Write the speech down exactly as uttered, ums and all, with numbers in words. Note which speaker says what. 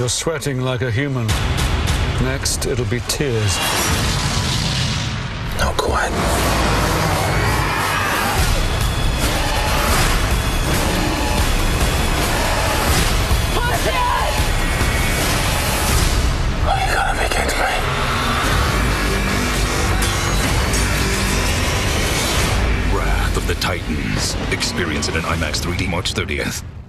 Speaker 1: You're sweating like a human. Next, it'll be tears.
Speaker 2: No, quiet. Oh, you gotta make it right.
Speaker 3: Wrath of the Titans. Experience it in IMAX three D March thirtieth.